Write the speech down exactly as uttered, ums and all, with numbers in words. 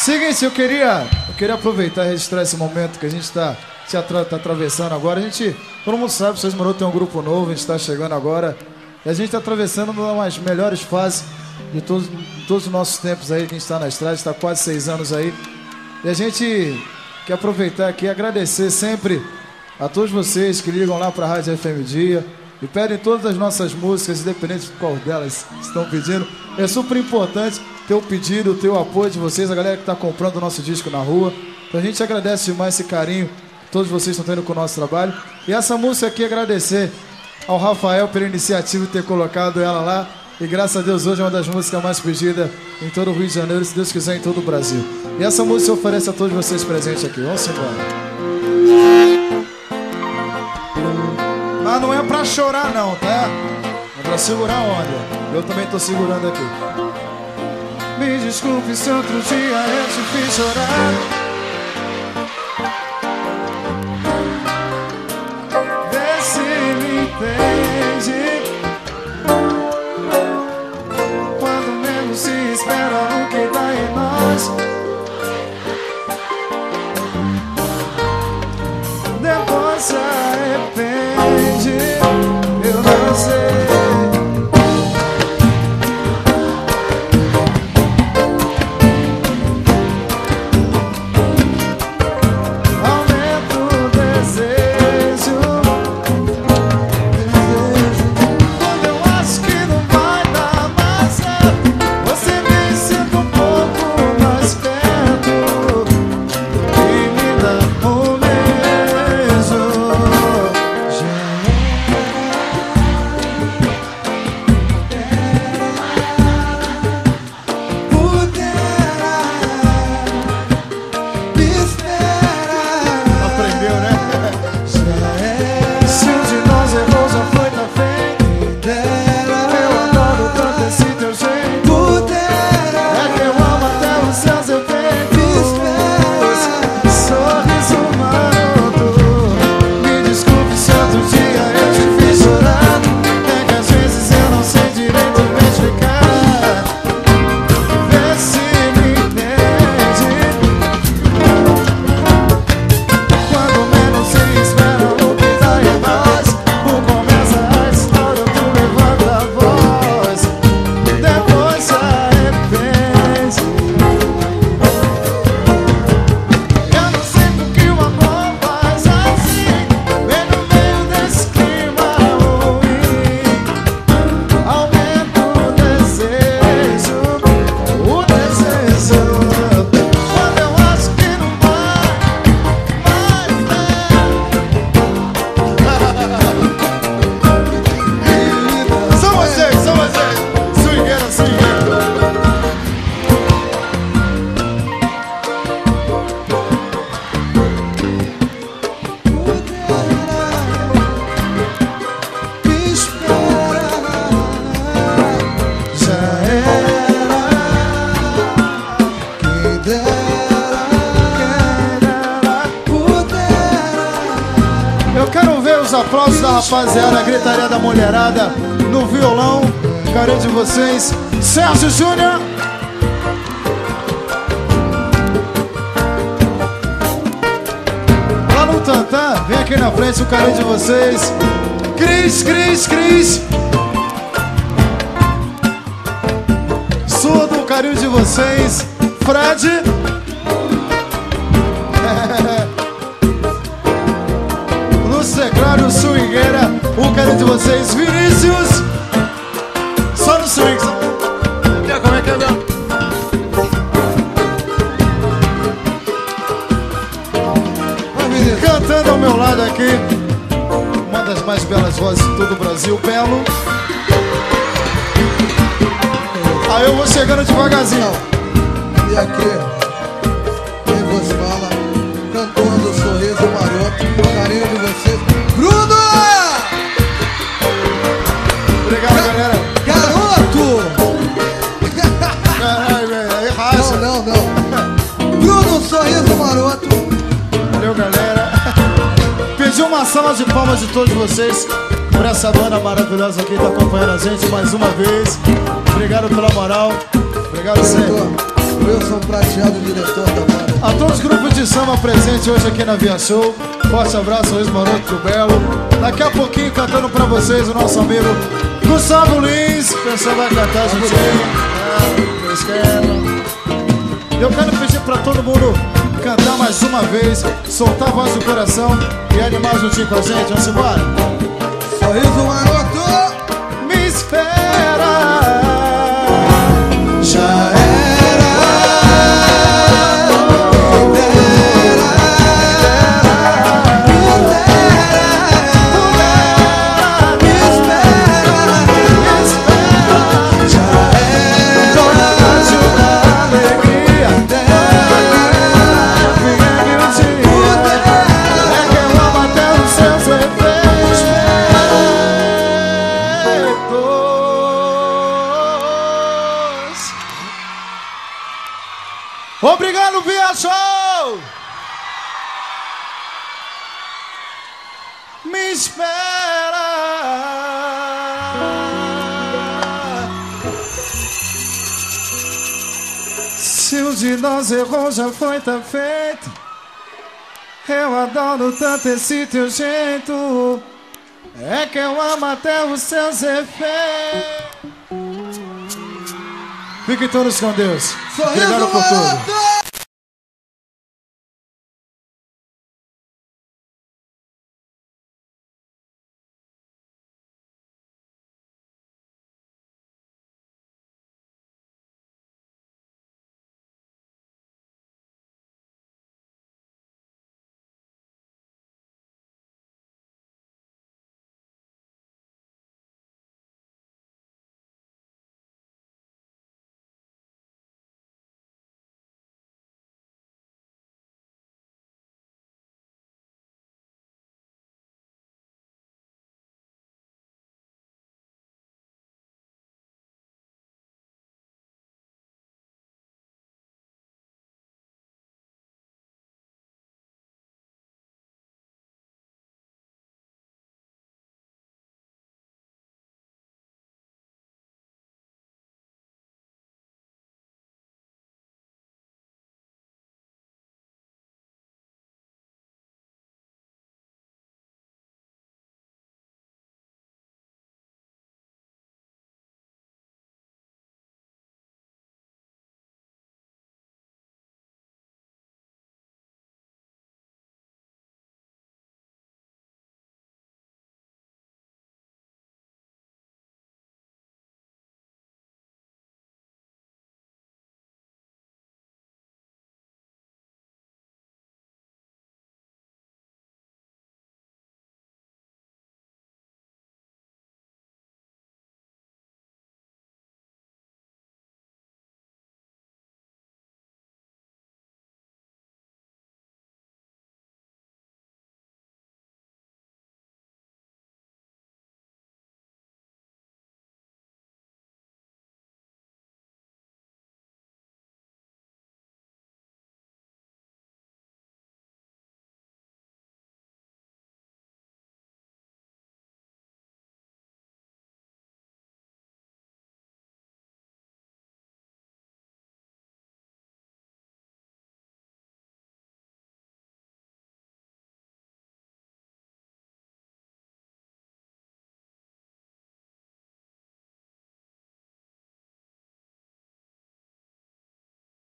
Seguinte, eu queria, eu queria aproveitar e registrar esse momento que a gente está atra tá atravessando agora. A gente, todo mundo sabe, o Seis Maroto tem um grupo novo, a gente está chegando agora. E a gente está atravessando uma das melhores fases de todos, de todos os nossos tempos aí, que a gente está na estrada, está quase seis anos aí. E a gente quer aproveitar aqui e agradecer sempre a todos vocês que ligam lá para a Rádio F M Dia e pedem todas as nossas músicas, independente de qual delas estão pedindo. É super importante ter o pedido, ter o apoio de vocês, a galera que está comprando o nosso disco na rua. Então a gente agradece demais esse carinho que todos vocês estão tendo com o nosso trabalho. E essa música aqui, agradecer ao Rafael pela iniciativa de ter colocado ela lá. E graças a Deus hoje é uma das músicas mais pedidas em todo o Rio de Janeiro, se Deus quiser, em todo o Brasil. E essa música oferece a todos vocês presentes aqui. Vamos embora. Mas não é pra chorar não, tá? É pra segurar a onda. Eu também tô segurando aqui. Me desculpe se outro dia eu te fiz chorar. Vê se me entende. Quando menos se espera, o que dá em nós. Depois se arrepende. Eu não sei. Aplausos da rapaziada, a gritaria da mulherada no violão, carinho de vocês, Sérgio Júnior. Lá no tantã, vem aqui na frente o carinho de vocês, Cris, Cris, Cris. Surdo, o carinho de vocês, Fred. Teclado, swingueira, o carinho de vocês, Vinícius. Só no swing. Como é que é meu? Cantando ao meu lado aqui, uma das mais belas vozes de todo o Brasil, Belo. Aí eu vou chegando devagarzinho. E aqui, quem vos fala, cantor do Sorriso Maroto, o carinho de vocês, Bruno! Obrigado, Ga galera. Garoto! Caralho, velho, aí raça. Não, não, não. Bruno, Sorriso Maroto. Valeu, galera. Pedi uma salva de palmas de todos vocês por essa banda maravilhosa aqui que está acompanhando a gente mais uma vez. Obrigado pela moral. Obrigado sempre. Wilson Prateado, diretor da banda. A todos os grupos de samba presentes hoje aqui na Via Show, forte abraço, Luiz Maroto do Belo. Daqui a pouquinho cantando pra vocês o nosso amigo Gustavo Lins. O pessoal vai cantar juntinho. Eu quero pedir pra todo mundo cantar mais uma vez, soltar a voz do coração e animar juntinho com a gente. Vamos embora? Sorriso Maroto. Me espera. Já era. Obrigado, Via Show! Me espera. Se um de nós errou, já foi, tá feito. Eu adoro tanto esse teu jeito. É que eu amo até os seus efeitos. Fiquem todos com Deus. Sorriso Obrigado por tudo. Maroto!